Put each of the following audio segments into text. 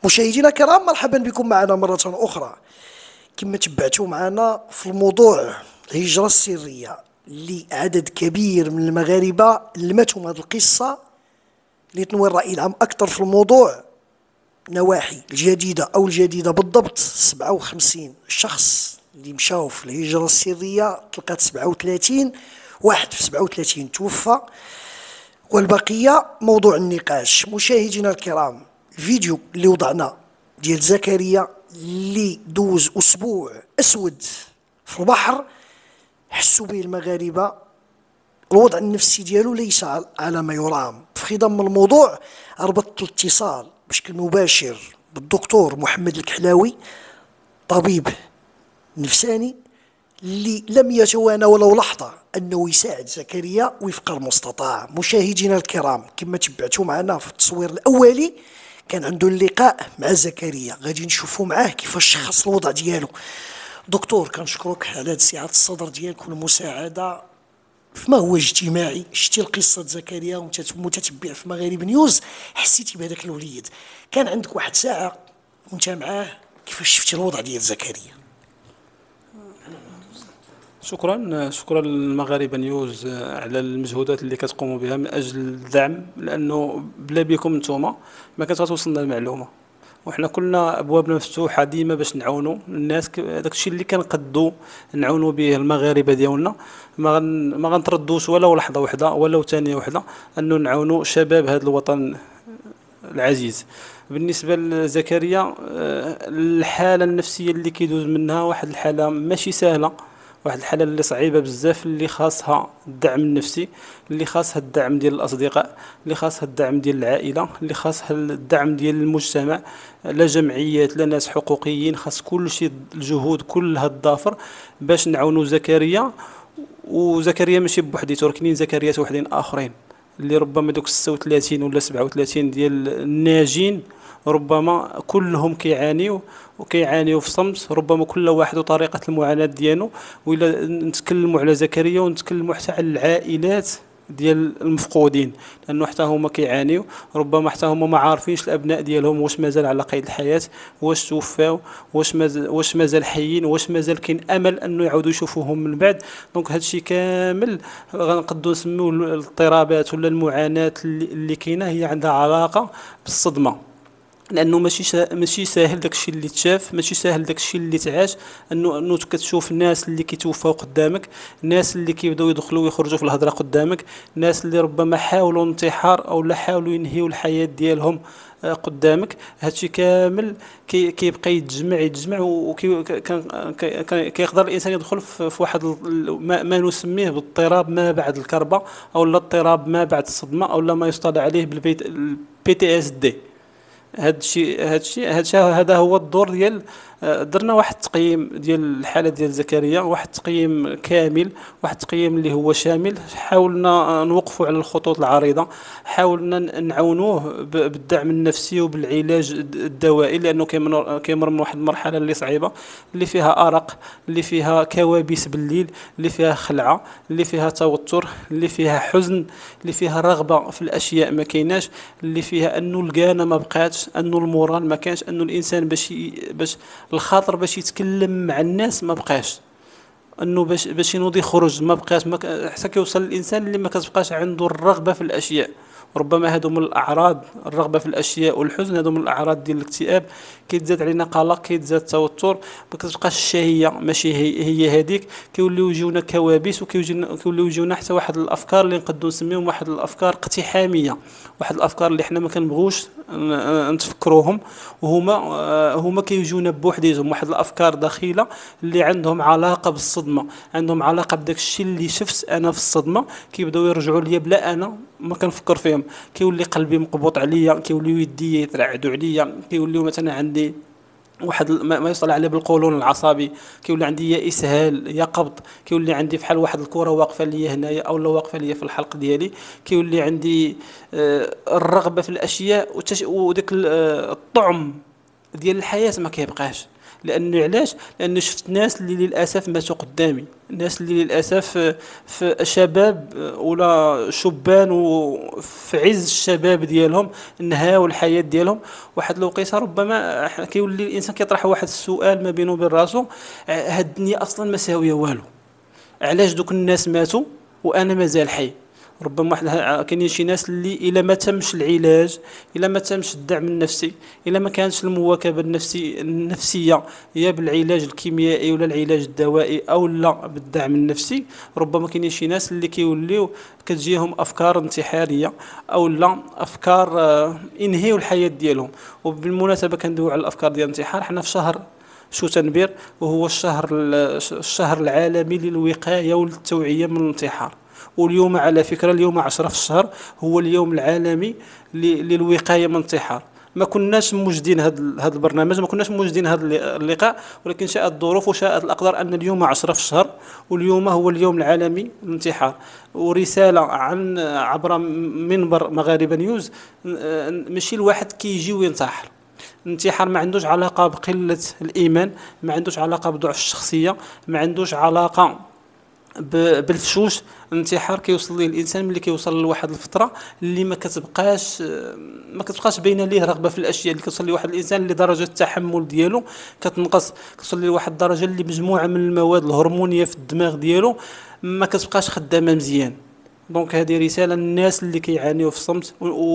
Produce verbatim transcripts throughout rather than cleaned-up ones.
مشاهدينا الكرام، مرحبا بكم معنا مرة أخرى. كما تبعتوا معنا في الموضوع الهجرة السرية اللي عدد كبير من المغاربة لمتهم هذه القصة، اللي تنوي الرأي العام أكثر في الموضوع. نواحي الجديدة أو الجديدة بالضبط سبعة وخمسين شخص اللي مشاو في الهجرة السرية، تلقات سبعة وثلاثين واحد في سبعة وثلاثين توفى، والبقية موضوع النقاش. مشاهدينا الكرام، الفيديو اللي وضعنا ديال زكريا اللي دوز أسبوع أسود في البحر، حسوا به المغاربة الوضع النفسي ديالو ليس على ما يرام. في خضم الموضوع ربطت الاتصال بشكل مباشر بالدكتور محمد الكحلاوي، طبيب نفساني اللي لم يتوانى ولو لحظة أنه يساعد زكريا وفق المستطاع. مشاهدينا الكرام، كما تبعتوا معنا في التصوير الأولي كان عنده اللقاء مع زكريا، غادي نشوفوا معاه كيفاش شخص الوضع ديالو. دكتور، كنشكرك على هاد سعة الصدر ديالك والمساعدة فيما هو اجتماعي. شتي القصة زكريا وانت متتبع في مغارب نيوز، حسيتي بهذاك الوليد، كان عندك واحد ساعة وانت معاه، كيفاش شفتي الوضع ديال زكريا؟ شكرا شكرا للمغاربه نيوز على المجهودات اللي كتقوموا بها من اجل الدعم، لانه بلا بكم نتوما ما كانت غتوصلنا المعلومه، وحنا كلنا ابوابنا مفتوحه ديما باش نعاونوا الناس. داك الشيء اللي كنقدوا نعاونوا به المغاربه ديالنا، ما غن ما غنتردوش ولا لحظه واحده ولا ثانيه واحده انه نعاونوا شباب هذا الوطن العزيز. بالنسبه لزكريا، الحاله النفسيه اللي كيدوز منها واحد الحاله ماشي سهله، واحد الحاله اللي صعيبه بزاف، اللي خاصها الدعم النفسي، اللي خاصها الدعم ديال الاصدقاء، اللي خاصها الدعم ديال العائله، اللي خاصها الدعم ديال المجتمع، لا جمعيات لا ناس حقوقيين، خاص كل شيء الجهود كلها الضافر باش نعاونوا زكريا. وزكريا ماشي بوحديته، كاينين زكريات وحدين اخرين اللي ربما دوك ستة وثلاثين ولا سبعة وثلاثين ديال الناجين ربما كلهم كيعانيوا وكيعانيوا في صمت، ربما كل واحد وطريقه المعاناه ديالو. وإلا نتكلموا على زكريا ونتكلموا حتى على العائلات ديال المفقودين، لانه حتى هما كيعانيوا، ربما حتى هما ما عارفينش الابناء ديالهم واش مازال على قيد الحياه، واش توفاو، واش مازال واش مازال حيين، واش مازال كاين امل انه يعاودوا يشوفوهم من بعد. دونك هادشي كامل غنقدروا نسميوه الاضطرابات ولا المعاناه اللي كاينه، هي عندها علاقه بالصدمه، لانه ماشي شا... ماشي ساهل داكشي اللي تشاف، ماشي ساهل داكشي اللي تعاش، انه انه كتشوف الناس اللي كيتوفاو قدامك، الناس اللي كيبداو يدخلوا ويخرجوا في الهضره قدامك، الناس اللي ربما حاولوا انتحار او لا حاولوا ينهيوا الحياه ديالهم قدامك. هادشي كامل كي كيبقى يتجمع يتجمع وكيقدر الانسان يدخل في واحد ما, ما نسميه باضطراب ما بعد الكربه، او لا اضطراب ما بعد الصدمه، او لا ما يصطلح عليه بالبي تي اس دي. هذا الشيء هذا الشيء هذا الشيء هذا هو الدور ديال. درنا واحد التقييم ديال الحاله ديال زكريا، واحد التقييم كامل، واحد التقييم اللي هو شامل. حاولنا نوقفوا على الخطوط العريضه، حاولنا نعاونوه بالدعم النفسي وبالعلاج الدوائي، لانه كيمر من واحد المرحله اللي صعيبه، اللي فيها ارق، اللي فيها كوابيس بالليل، اللي فيها خلعه، اللي فيها توتر، اللي فيها حزن، اللي فيها رغبه في الاشياء ما كايناش، اللي فيها انه الكانه ما بقاتش، انه المورال ما كانش، انه الانسان باش باش الخاطر باش يتكلم مع الناس ما بقاش، انه باش باش ينوض يخرج ما بقاش، حتى كيوصل الانسان اللي ما كتبقاش عنده الرغبه في الاشياء. ربما هادو من الاعراض، الرغبه في الاشياء والحزن، هادو من الاعراض ديال الاكتئاب. كيتزاد علينا قلق، كيتزاد توتر، ما كتبقاش الشهيه ماشي هي, هي هذيك، كيوليو يجيونا كوابيس، وكيوليو يجيونا حتى واحد الافكار اللي نقدروا نسميهم واحد الافكار اقتحاميه، واحد الافكار اللي حنا ما كنبغوش نتفكروهم، وهما هما كيجيونا بوحديتهم، واحد الافكار دخيله اللي عندهم علاقه بالصدمه، عندهم علاقه بداك الشيء اللي شفت انا في الصدمه، كيبداو يرجعوا ليا بلا انا ما كنفكر فيهم، كيولي قلبي مقبوط عليا، كيوليو يدي يترعدوا عليا، كيوليو مثلا عندي واحد ما يصطلح عليه بالقولون العصبي، كيولي عندي يا اسهال يا قبض، كيولي عندي بحال واحد الكره واقفه ليا هنايا او لا واقفه ليا في الحلق ديالي، كيولي عندي آه الرغبه في الاشياء وديك آه الطعم ديال الحياه ما كيبقاش. لانه علاش؟ لانه شفت ناس اللي للاسف ماتوا قدامي، الناس اللي للاسف في شباب ولا شبان وفي عز الشباب ديالهم نهاو الحياه ديالهم. واحد الوقيته ربما كيولي الانسان كيطرح واحد السؤال ما بينه وبين راسو، هاد الدنيا اصلا ما ساويه والو، علاش دوك الناس ماتوا وانا مازال حي؟ ربما واحد كاينين شي ناس اللي الا ما تمش العلاج، الا ما تمش الدعم النفسي، الا ما كانش المواكبه النفسي النفسيه يا بالعلاج الكيميائي ولا العلاج الدوائي او لا بالدعم النفسي، ربما كاينين شي ناس اللي كيوليو كتجيهم افكار انتحاريه او لا افكار آه ينهيو الحياه ديالهم. وبالمناسبه كندويو على الافكار ديال الانتحار، حنا في شهر شوتنبير وهو الشهر الشهر العالمي للوقايه والتوعيه من الانتحار. واليوم على فكرة اليوم عشرة في الشهر هو اليوم العالمي للوقاية من الانتحار. ما كناش موجدين هذا هذا البرنامج، ما كناش موجدين هذا اللقاء، ولكن شاءت الظروف وشاءت الأقدار أن اليوم عشرة في الشهر واليوم هو اليوم العالمي للانتحار. ورسالة عن عبر منبر مغاربة نيوز، ماشي الواحد كيجي وينتحر. الانتحار ما عندوش علاقة بقلة الإيمان، ما عندوش علاقة بضعف الشخصية، ما عندوش علاقة بالفشوش. الانتحار كيوصل ليه الانسان ملي كيوصل لواحد الفتره اللي ما كتبقاش ما كتبقاش باينه ليه رغبه في الاشياء، اللي كيوصل لواحد الانسان اللي درجه التحمل ديالو كتنقص، كيوصل لواحد الدرجه اللي مجموعه من المواد الهرمونيه في الدماغ ديالو ما كتبقاش خدامه مزيان. دونك هذه رساله للناس اللي كيعانيوا في الصمت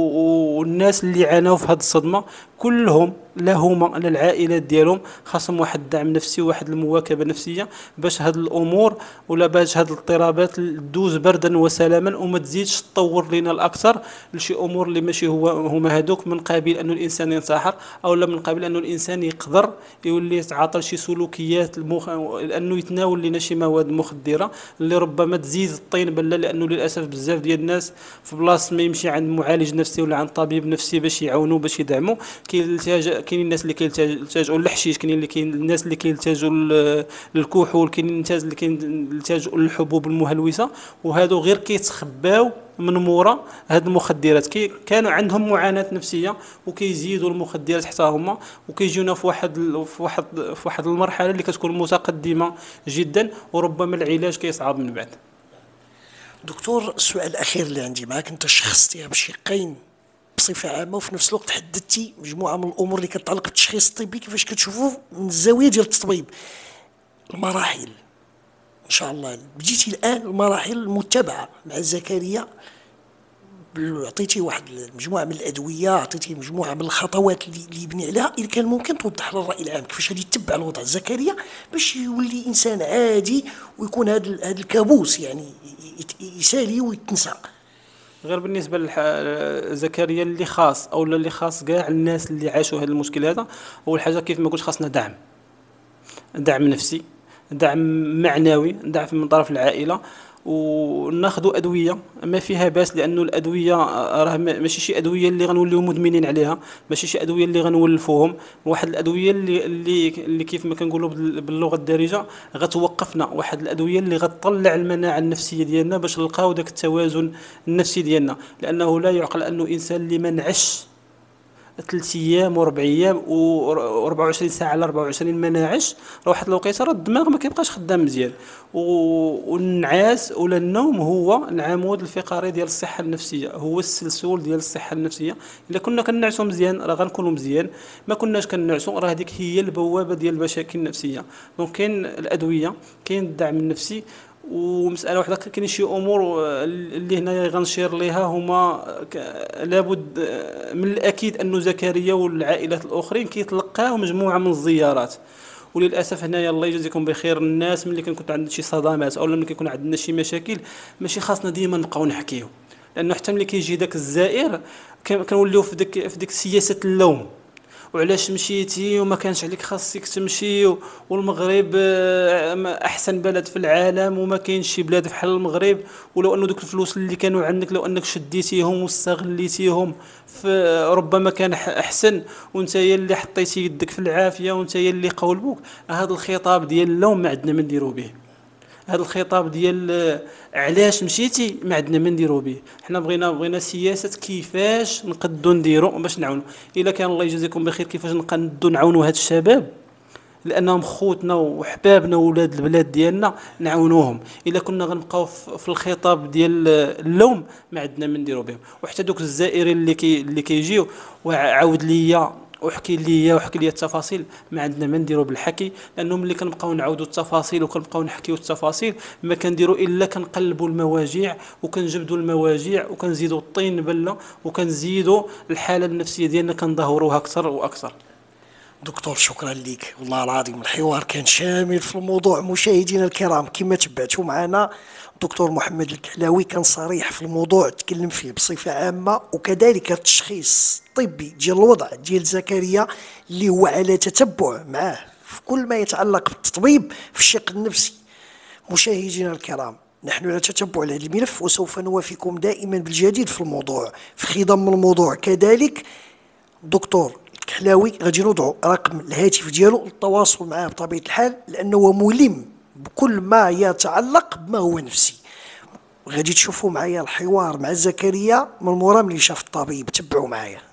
والناس اللي عانوا في هذه الصدمه كلهم، لا هما لا العائلات ديالهم، خاصهم واحد الدعم نفسي وواحد المواكبه نفسيه باش هاد الامور ولا باش هاد الاضطرابات تدوز بردا وسلاما وما تزيدش تطور لنا الاكثر لشي امور اللي ماشي هو هما هذوك، من قابل انه الانسان ينتحر او لا من قابل انه الانسان يقدر يولي يتعاطى لشي سلوكيات المخ... لانه يتناول لنا شي مواد مخدره اللي ربما تزيد الطين بله. لانه للاسف بزاف ديال الناس في بلاصه ما يمشي عند معالج نفسي ولا عند طبيب نفسي باش يعاونوه باش يدعموه، كيلتجا كاينين الناس اللي كيلتجؤوا للحشيش، كاينين اللي كاين الناس اللي كيلتجؤوا للكحول، كاينين الناس اللي كيلتجؤوا للحبوب المهلوسه، وهادو غير كيتخباو من مورا هاد المخدرات. كي كانوا عندهم معاناه نفسيه وكيزيدوا المخدرات حتى هما وكيجيونا في واحد في واحد في واحد المرحله اللي كتكون متقدمه جدا وربما العلاج كيصعب من بعد. دكتور، السؤال الاخير اللي عندي معك، انت شخصتيها بشقين بصفه عامه وفي نفس الوقت حددتي مجموعه من الامور اللي كتعلق بالتشخيص الطبي، كيفاش كتشوفوا من الزاويه ديال التطبيب المراحل ان شاء الله. بديتي الان المراحل المتبعه مع زكريا، عطيتي واحد المجموعه من الادويه، عطيتي مجموعه من الخطوات اللي اللي يبني عليها. اذا كان ممكن توضح للراي العام كيفاش غادي يتبع الوضع زكريا باش يولي انسان عادي ويكون هذا هذا الكابوس يعني يسالي ويتنسى. غير بالنسبه لزكريا اللي خاص او اللي خاص كاع الناس اللي عاشوا هذا المشكل هذا، اول حاجه كيف ما قلت خاصنا دعم، دعم نفسي، دعم معنوي، دعم من طرف العائله، وناخذوا ادويه ما فيها باس. لانه الادويه راه ماشي شي ادويه اللي غنوليو مدمنين عليها، ماشي شي ادويه اللي غنولفوهم، واحد الادويه اللي اللي, اللي كيف ما كنقولوا باللغه الدارجه غتوقفنا، واحد الادويه اللي غتطلع المناعه النفسيه ديالنا باش نلقاو داك التوازن النفسي ديالنا. لانه لا يعقل انه انسان اللي ما نعش ثلاث ايام وربع ايام وأربعة وعشرين ساعه على أربعة وعشرين ما ناعش، راه واحد الوقيته راه الدماغ ما كيبقاش خدام مزيان. والنعاس ولا النوم هو العمود الفقري ديال الصحه النفسيه، هو السلسول ديال الصحه النفسيه. الا كنا كنعسوا مزيان راه غنكونوا مزيان، ما كناش كنعسوا راه هذيك هي البوابه ديال المشاكل النفسيه. دونك كاين الادويه، كاين الدعم النفسي. ومساله واحده، كاين شي امور اللي هنايا غنشير ليها هما لابد من الاكيد انه زكريا والعائلات الاخرين كيتلقاو مجموعه من الزيارات. وللاسف هنايا الله يجزيكم بخير الناس ملي كنكون عندنا شي صدمات او ملي كيكون عندنا شي مشاكل ماشي خاصنا ديما نبقاو نحكيو، لانه حتى ملي كيجي داك الزائر كنوليو في ديك في ديك سياسه اللوم، وعلاش مشيتي وما كانش عليك خاصك تمشي، والمغرب احسن بلد في العالم وما كاينش شي بلاد بحال المغرب، ولو انه دوك الفلوس اللي كانوا عندك لو انك شديتيهم واستغليتيهم ربما كان احسن، وانت هي اللي حطيتي يدك في العافيه وانت هي اللي قولبوك. هذا الخطاب ديال اللوم ما عندنا ما نديرو به، هذا الخطاب ديال علاش مشيتي ما عندنا ما نديرو به. حنا بغينا بغينا سياسه كيفاش نقدو نديرو باش نعاونوا. الا كان الله يجزيكم بخير كيفاش نقدو نعاونوا هاد الشباب لانهم خوتنا وحبابنا وولاد البلاد ديالنا، نعاونوهم. الا كنا غنبقاو في الخطاب ديال اللوم ما عندنا ما نديرو بهم. وحتى دوك الزائرين اللي كي اللي كيجيو وعاود ليا وحكي لي وحكي لي التفاصيل، ما عندنا ما نديرو بالحكي، لانه ملي كنبقاو نعاودوا التفاصيل وكنبقاو نحكيو التفاصيل ما كنديروا الا كنقلبوا المواجيع وكنجبدوا المواجيع وكنزيدوا الطين بله وكنزيدوا الحاله النفسيه ديالنا كنظهروها اكثر واكثر. دكتور شكرا لك، والله العظيم الحوار كان شامل في الموضوع. مشاهدينا الكرام كما تبعتوا معنا دكتور محمد الكحلاوي كان صريح في الموضوع، تكلم فيه بصفة عامة، وكذلك التشخيص الطبي ديال الوضع ديال زكريا اللي هو على تتبع معاه في كل ما يتعلق بالتطبيب في الشق النفسي. مشاهدينا الكرام نحن على تتبع هذا الملف، وسوف نوافيكم دائما بالجديد في الموضوع. في خضم الموضوع كذلك دكتور الكحلاوي غادي نوضعوا رقم الهاتف ديالو للتواصل معاه بطبيعة الحال، لأنه ملم بكل ما يتعلق بما هو نفسي. غادي تشوفوا معايا الحوار مع زكريا من مورا ملي شاف الطبيب، تبعوا معايا.